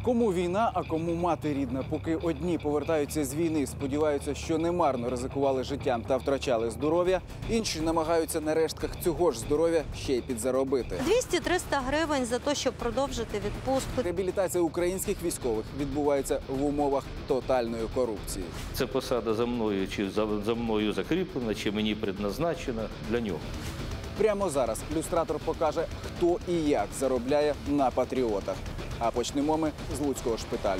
Кому війна, а кому мати рідна. Поки одні повертаються з війни, сподіваються, що немарно ризикували життям та втрачали здоров'я, інші намагаються на рештках цього ж здоров'я ще й підзаробити. 200-300 гривень за те, щоб продовжити відпустку. Реабілітація українських військових відбувається в умовах тотальної корупції. Це посада за мною, чи за мною закріплена, чи мені предназначена для нього. Прямо зараз люстратор покаже, хто і як заробляє на патріотах. А почнемо ми з Луцького шпиталю.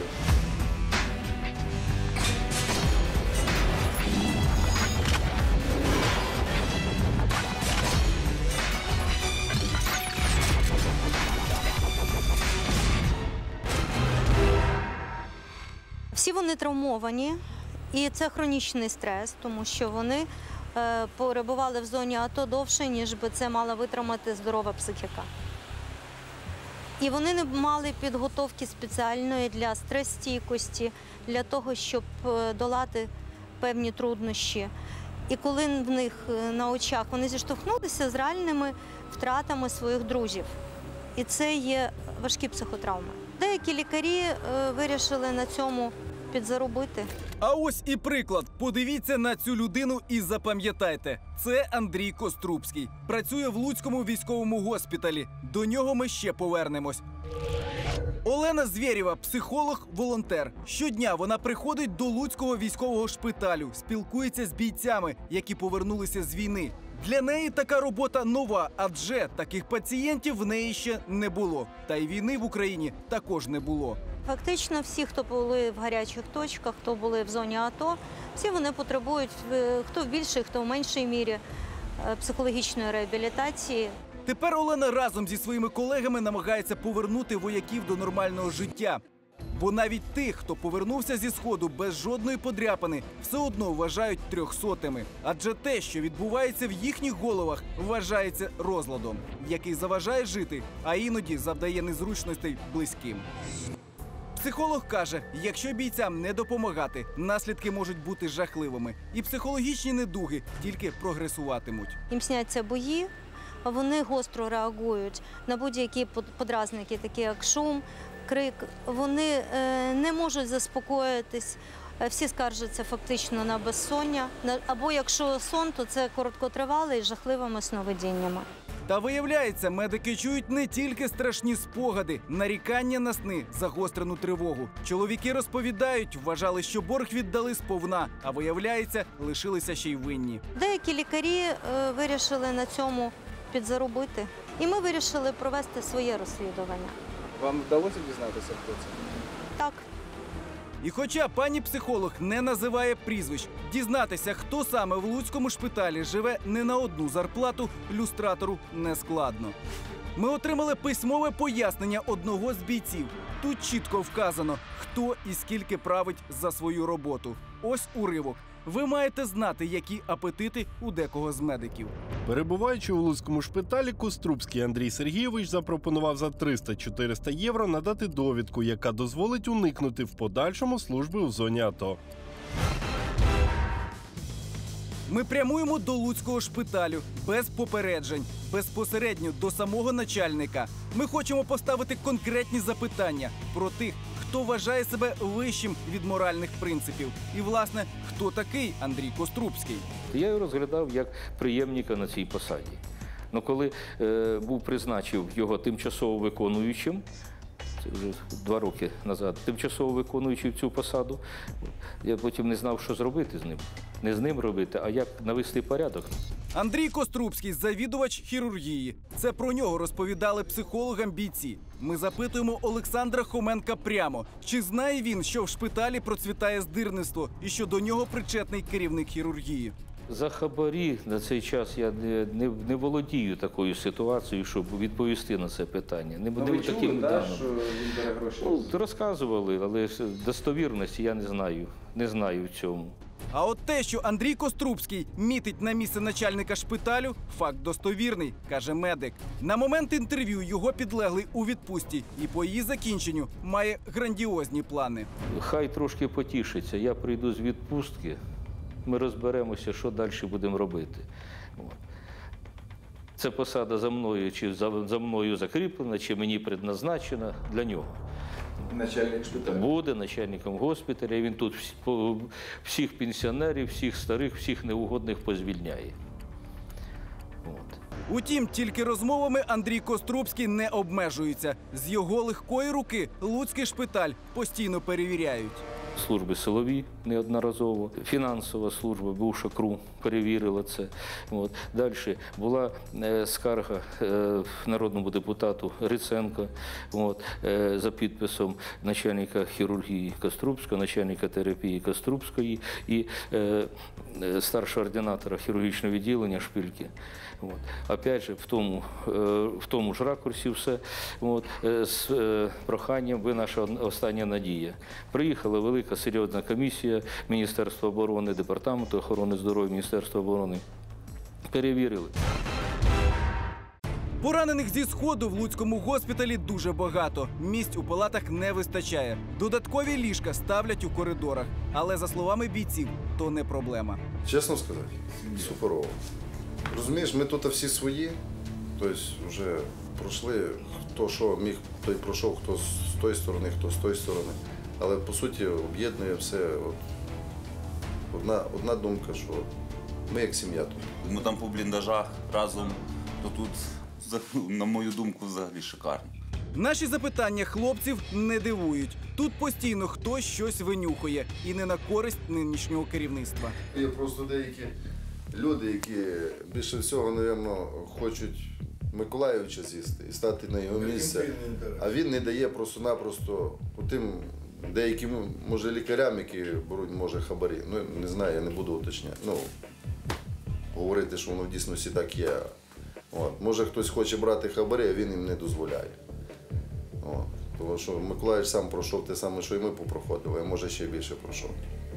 Всі вони травмовані, і це хронічний стрес, тому що вони перебували в зоні АТО довше, ніж би це мала витримати здорова психіка. І вони не мали підготовки спеціальної для стрес-стійкості, для того, щоб долати певні труднощі. І коли в них на очах вони зіштовхнулися з реальними втратами своїх друзів. І це є важкі психотравми. Деякі лікарі вирішили на цьому підзаробити. А ось і приклад. Подивіться на цю людину і запам'ятайте. Це Андрій Кострубський. Працює в Луцькому військовому госпіталі. До нього ми ще повернемось. Олена Звєрєва – психолог-волонтер. Щодня вона приходить до Луцького військового шпиталю, спілкується з бійцями, які повернулися з війни. Для неї така робота нова, адже таких пацієнтів в неї ще не було. Та й війни в Україні також не було. Фактично всі, хто були в гарячих точках, хто були в зоні АТО, всі вони потребують, хто в більшій, хто в меншій мірі, психологічної реабілітації. Тепер Олена разом зі своїми колегами намагається повернути вояків до нормального життя. Бо навіть тих, хто повернувся зі Сходу без жодної подряпини, все одно вважають трьохсотими. Адже те, що відбувається в їхніх головах, вважається розладом, який заважає жити, а іноді завдає незручностей близьким. Психолог каже, якщо бійцям не допомагати, наслідки можуть бути жахливими. І психологічні недуги тільки прогресуватимуть. Їм сняться бої, вони гостро реагують на будь-які подразники, такі як шум, крик. Вони не можуть заспокоїтись, всі скаржаться фактично на безсоння. Або якщо сон, то це короткотривалий з жахливими сновидіннями. Та виявляється, медики чують не тільки страшні спогади, нарікання на сни, загострену тривогу. Чоловіки розповідають, вважали, що борг віддали сповна, а виявляється, лишилися ще й винні. Деякі лікарі вирішили на цьому підзаробити. І ми вирішили провести своє розслідування. Вам вдалося дізнатися, хто це? Так. І хоча пані психолог не називає прізвищ, дізнатися, хто саме в Луцькому шпиталі живе не на одну зарплату, люстратору не складно. Ми отримали письмове пояснення одного з бійців. Тут чітко вказано, хто і скільки править за свою роботу. Ось уривок. Ви маєте знати, які апетити у декого з медиків. Перебуваючи у Луцькому шпиталі, Кострубський Андрій Сергійович запропонував за 300-400 євро надати довідку, яка дозволить уникнути в подальшому служби у зоні АТО. Ми прямуємо до Луцького шпиталю без попереджень, безпосередньо до самого начальника. Ми хочемо поставити конкретні запитання про тих, хто вважає себе вищим від моральних принципів. І, власне, хто такий Андрій Кострубський. Я його розглядав як преємника на цій посаді. Но коли призначив його тимчасово виконуючим, це вже 2 роки назад, тимчасово виконуючи цю посаду, я потім не знав, що зробити з ним. Не з ним робити, а як навести порядок. Андрій Кострубський – завідувач хірургії. Це про нього розповідали психологам бійці. Ми запитуємо Олександра Хоменка прямо. Чи знає він, що в шпиталі процвітає здирництво і що до нього причетний керівник хірургії? За хабарі на цей час я не володію такою ситуацією, щоб відповісти на це питання. Не ви чули, що він бере гроші? Розказували, але достовірності я не знаю в цьому. А от те, що Андрій Кострубський мітить на місце начальника шпиталю, факт достовірний, каже медик. На момент інтерв'ю його підлеглий у відпустці і по її закінченню має грандіозні плани. Хай трошки потішиться, я прийду з відпустки, ми розберемося, що далі будемо робити. це посада за мною, чи за мною закріплена, чи мені предназначена для нього. Начальник шпиталю. Буде начальником госпіталя, він тут всіх пенсіонерів, всіх старих, всіх неугодних позвільняє. От. Утім, тільки розмовами Андрій Кострубський не обмежується. З його легкої руки Луцький шпиталь постійно перевіряють. Служби силові неодноразово, фінансова служба, бувша КРУ, перевірила це. От. Далі була скарга народному депутату Гриценко за підписом начальника хірургії Кострубського, начальника терапії Кострубської і старшого ординатора хірургічного відділення Шпильки. Опять же, в тому ж ракурсі все, з проханням, ви наша остання надія. Приїхала велика серйозна комісія Міністерства оборони, Департаменту охорони здоров'я Міністерства оборони. Перевірили. Поранених зі Сходу в Луцькому госпіталі дуже багато. Місць у палатах не вистачає. Додаткові ліжка ставлять у коридорах. Але, за словами бійців, то не проблема. Чесно сказати, суперово. Розумієш, ми тут всі свої, тобто вже пройшли, хто що міг, той пройшов, хто з тої сторони, хто з тої сторони. Але, по суті, об'єднує все. Одна думка, що ми як сім'я тут. Ми там по бліндажах разом, то тут, на мою думку, взагалі шикарно. Наші запитання хлопців не дивують. Тут постійно хтось щось винюхує. І не на користь нинішнього керівництва. Є просто деякі люди, які більше всього, мабуть, хочуть Миколайовича з'їсти і стати на його місце. А він не дає просто-напросто тим деяким, може, лікарям, які беруть, може, хабарі. Ну, не знаю, я не буду уточняти. Ну, говорити, що воно в дійсності так є. Може, хтось хоче брати хабарі, а він їм не дозволяє. Тому що Миколайович сам пройшов те саме, що і ми попроходили, а може ще більше пройшов.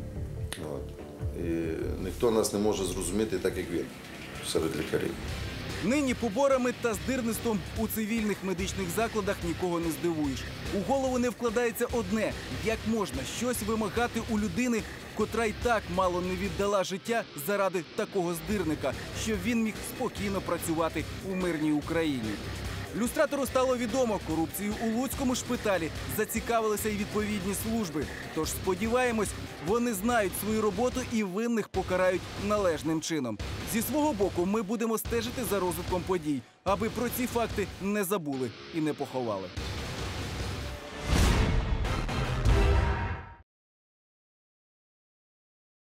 І ніхто нас не може зрозуміти так, як він, серед лікарів. Нині поборами та здирництвом у цивільних медичних закладах нікого не здивуєш. У голову не вкладається одне – як можна щось вимагати у людини, котра й так мало не віддала життя заради такого здирника, щоб він міг спокійно працювати у мирній Україні. Люстратору стало відомо, корупцією у Луцькому шпиталі зацікавилися й відповідні служби. Тож сподіваємось, вони знають свою роботу і винних покарають належним чином. Зі свого боку ми будемо стежити за розвитком подій, аби про ці факти не забули і не поховали.